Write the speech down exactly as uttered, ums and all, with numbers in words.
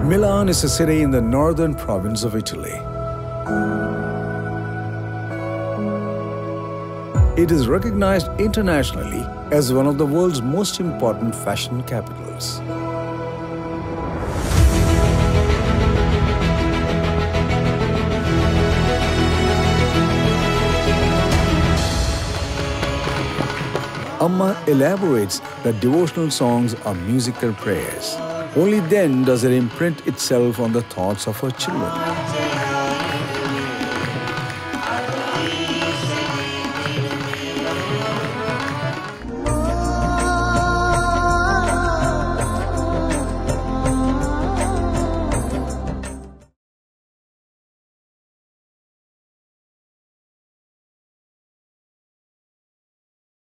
Milan is a city in the northern province of Italy. It is recognized internationally as one of the world's most important fashion capitals. Amma elaborates that devotional songs are musical prayers. Only then does it imprint itself on the thoughts of her children.